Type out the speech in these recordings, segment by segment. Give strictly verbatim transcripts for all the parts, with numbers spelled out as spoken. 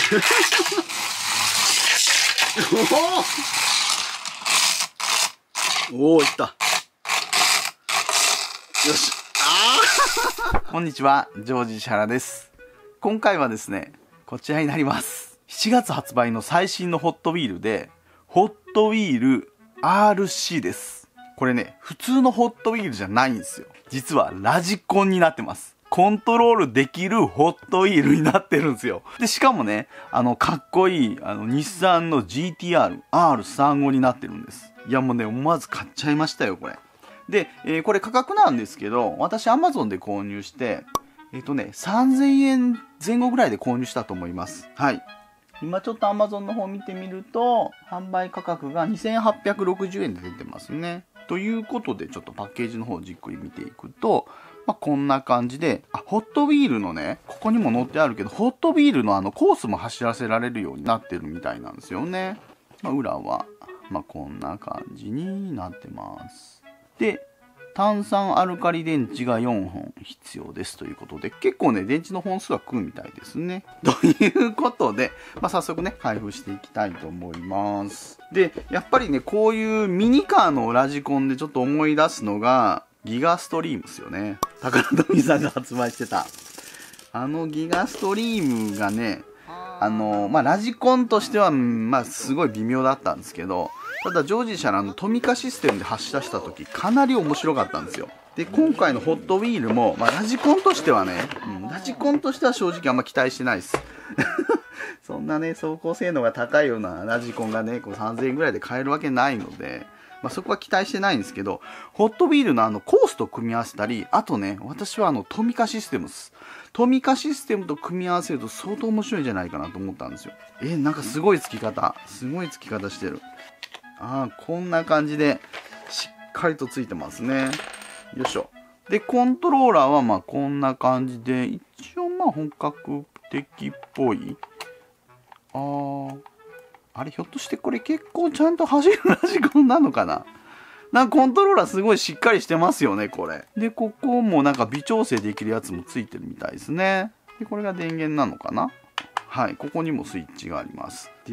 おお、いった。よし。あこんにちは、ジョージ石原です。今回はですね、こちらになります。しちがつ発売の最新のホットウィールで、ホットウィール アールシー です。これね、普通のホットウィールじゃないんですよ。実はラジコンになってます。コントロールできるホットウィールになってるんですよ。で、しかもね、あの、かっこいい、あの、日産の ジーティーアール、アールさんじゅうご になってるんです。いや、もうね、思わず買っちゃいましたよ、これ。で、えー、これ価格なんですけど、私 Amazon で購入して、えっとね、さんぜんえんぜん後ぐらいで購入したと思います。はい。今ちょっと Amazon の方見てみると、販売価格がにせんはっぴゃくろくじゅうえんで出てますね。ということで、ちょっとパッケージの方をじっくり見ていくと、まあ、こんな感じで、あ、ホットウィールのね、ここにも載ってあるけど、ホットウィールのあのコースも走らせられるようになってるみたいなんですよね。まあ、裏は、まあ、こんな感じになってます。で、炭酸アルカリ電池がよんほん必要ですということで、結構ね、電池の本数は食うみたいですね。ということで、まあ、早速ね、開封していきたいと思います。で、やっぱりね、こういうミニカーのラジコンでちょっと思い出すのが、ギガストリームですよね。宝富さんが発売してた。あのギガストリームがね、あの、まあ、ラジコンとしては、まあ、すごい微妙だったんですけど、ただ、ジョージ石原のトミカシステムで発射した時、かなり面白かったんですよ。で、今回のホットウィールも、まあ、ラジコンとしてはね、うん、ラジコンとしては正直あんま期待してないです。そんなね、走行性能が高いようなラジコンがね、こうさんぜんえんぐらいで買えるわけないので、まあ、そこは期待してないんですけど、ホットウィールのあのコースと組み合わせたり、あとね、私はあのトミカシステムです。トミカシステムと組み合わせると相当面白いんじゃないかなと思ったんですよ。え、なんかすごい付き方。すごい付き方してる。ああ、こんな感じでしっかりと付いてますね。よいしょ。で、コントローラーはまあこんな感じで、一応まあ本格的っぽい。あー。あれ、ひょっとしてこれ結構ちゃんと走るラジコンなのかな。なんかコントローラーすごいしっかりしてますよね、これ。で、ここもなんか微調整できるやつもついてるみたいですね。で、これが電源なのかな。はい、ここにもスイッチがあります。で、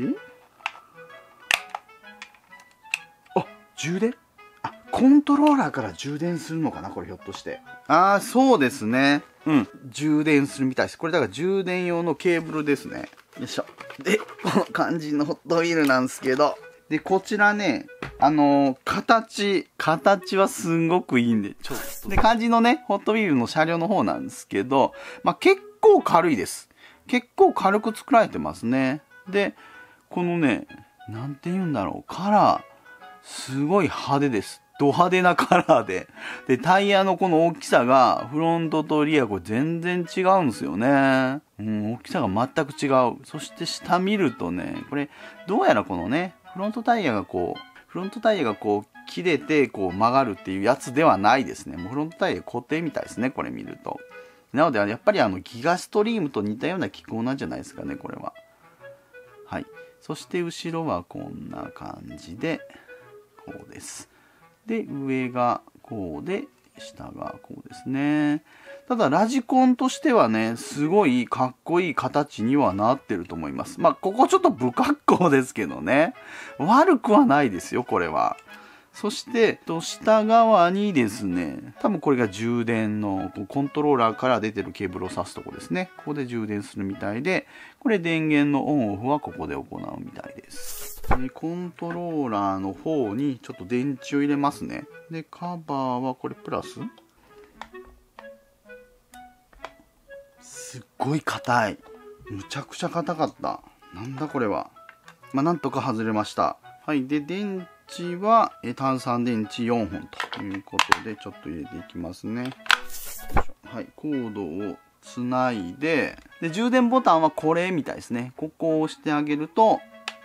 あ、充電？あ、コントローラーから充電するのかな、これひょっとして。ああ、そうですね。うん、充電するみたいです。これだから充電用のケーブルですね。よいしょ。で、この感じのホットウィールなんですけど、で、こちらね、あのー、形、形はすんごくいいんで、ちょっと。で、感じのね、ホットウィールの車両の方なんですけど、まあ、結構軽いです。結構軽く作られてますね。で、このね、なんて言うんだろう、カラー、すごい派手です。ド派手なカラーで。で、タイヤのこの大きさが、フロントとリア、これ全然違うんですよね。うん、大きさが全く違う。そして下見るとね、これ、どうやらこのね、フロントタイヤがこう、フロントタイヤがこう、切れて、こう曲がるっていうやつではないですね。もうフロントタイヤ固定みたいですね、これ見ると。なので、やっぱりあの、ギガストリームと似たような機構なんじゃないですかね、これは。はい。そして後ろはこんな感じで、こうです。で、上がこうで、下がこうですね。ただ、ラジコンとしてはね、すごいかっこいい形にはなってると思います。まあ、ここちょっと不格好ですけどね。悪くはないですよ、これは。そして、下側にですね、多分これが充電のコントローラーから出てるケーブルを挿すとこですね。ここで充電するみたいで、これ電源のオンオフはここで行うみたいです。でコントローラーの方にちょっと電池を入れますね。で、カバーはこれプラス？すっごい硬い。むちゃくちゃ硬かった。なんだこれは。まあ、なんとか外れました。はい。で、電池はえ単三電池よんほんということで、ちょっと入れていきますね。はい。コードをつないで、で、充電ボタンはこれみたいですね。ここを押してあげると、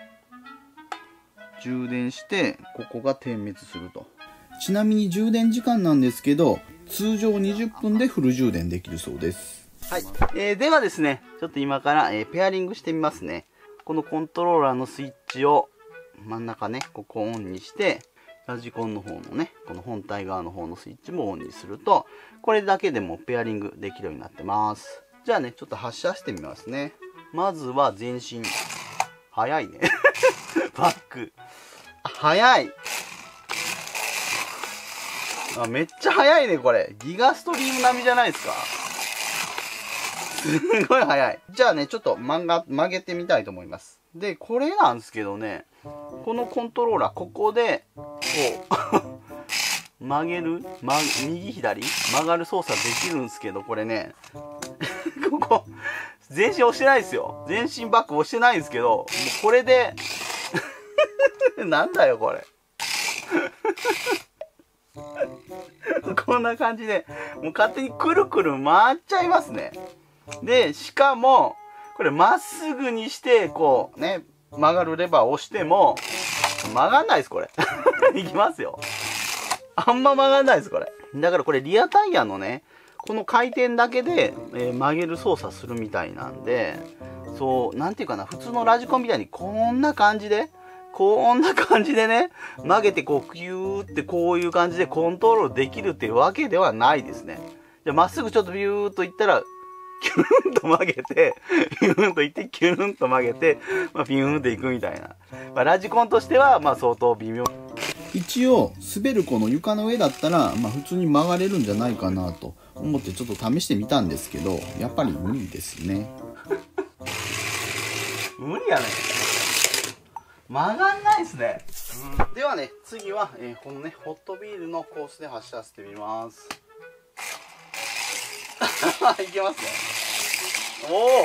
充電して、ここが点滅すると。ちなみに充電時間なんですけど、通常にじゅっぷんでフル充電できるそうです。はい。えー、ではですね、ちょっと今から、えー、ペアリングしてみますね。このコントローラーのスイッチを真ん中ね、ここをオンにして、ラジコンの方のね、この本体側の方のスイッチもオンにすると、これだけでもペアリングできるようになってます。じゃあね、ちょっと発射してみますね。 まずは前進。早いね。バック。早い。あ、めっちゃ早いね、これ。ギガストリーム並みじゃないですか。すごい早い。じゃあね、ちょっと曲が、曲げてみたいと思います。で、これなんですけどね、このコントローラー、ここで、こう、曲げる、ま、右左曲がる操作できるんですけど、これね、ここ、前進押してないですよ。前進バック押してないんですけど、もうこれで、なんだよ、これ。こんな感じで、もう勝手にくるくる回っちゃいますね。で、しかも、これまっすぐにして、こうね、曲がるレバーを押しても、曲がんないです、これ。いきますよ。あんま曲がんないです、これ。だからこれリアタイヤのね、この回転だけで、えー、曲げる操作するみたいなんで、そう、なんていうかな、普通のラジコンみたいにこんな感じで、こんな感じでね、曲げてこう、キューってこういう感じでコントロールできるっていうわけではないですね。じゃあまっすぐちょっとビューっといったら、キュルンと曲げて、ビューンといって、キュルンと曲げて、まあ、ビューンっていくみたいな。まあ、ラジコンとしては、まあ、相当微妙。一応、滑るこの床の上だったら、まあ、普通に曲がれるんじゃないかなと思ってちょっと試してみたんですけど、やっぱり無理ですね。無理やね。曲がんないですね。うん、ではね、次は、えー、このね、ホットビールのコースで走らせてみます。いけますね。おお。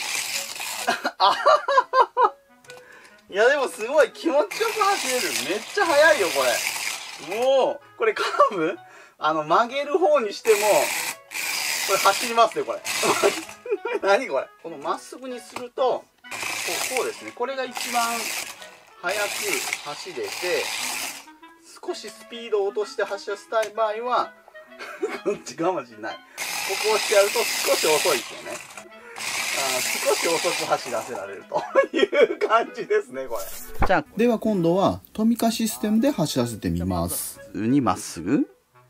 いやでもすごい気持ちよく走れる。めっちゃ速いよこれ。もうこれカーブあの曲げる方にしてもこれ走りますねこれ。何これ。このまっすぐにするとこう、こうですね。これが一番速く走れて、少しスピードを落として走らせたい場合はこっちかもしれない。ここをしちゃうと少し遅いですよね。あ少し遅く走らせられるという感じですね、これ。じゃあ、では今度はトミカシステムで走らせてみます。普通にまっすぐ。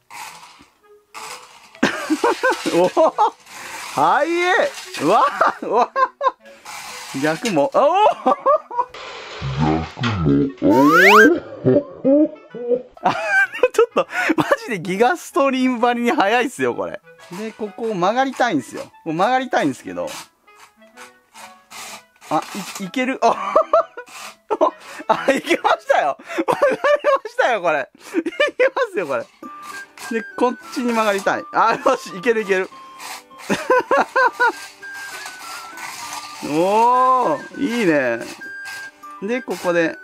おおはいえうわうわ逆も、おお逆も、おおあちょっと、マジでギガストリームばりに速いっすよ、これ。で、ここを曲がりたいんですよ。もう曲がりたいんですけど。あ、い、いける。あ、あ、いけましたよ。曲がりましたよ、これ。いけますよ、これ。で、こっちに曲がりたい。あ、よし、いけるいける。おー、いいね。で、ここで。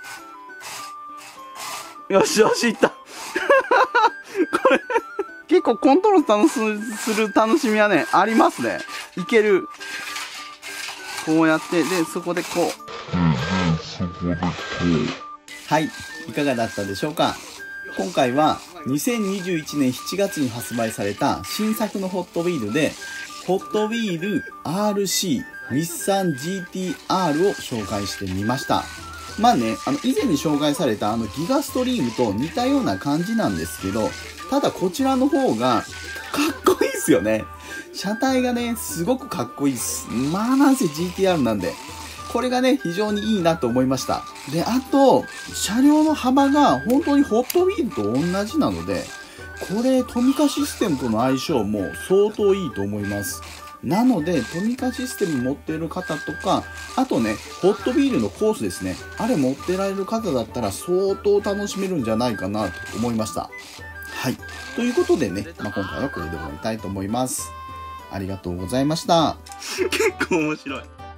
よしよし、いった。これ、結構コントロールする楽しみはね、ありますね。いける。こうやって、で、そこでこう。うんうん、そこでこう。はい、いかがだったでしょうか。今回はにせんにじゅういちねんしちがつに発売された新作のホットウィールで、ホットウィール アールシー 日産 ジーティーアール を紹介してみました。まあね、あの以前に紹介されたあのギガストリームと似たような感じなんですけど、ただこちらの方がかっこいいですよね。車体がね、すごくかっこいいです。まあなんせ ジーティーアール なんで。これがね、非常にいいなと思いました。で、あと、車両の幅が本当にホットウィールと同じなので、これトミカシステムとの相性も相当いいと思います。なので、トミカシステム持っている方とか、あとね、ホットウィールのコースですね。あれ持ってられる方だったら相当楽しめるんじゃないかなと思いました。はい。ということでね、まあ、今回はこれで終わりたいと思います。ありがとうございました。結構面白い。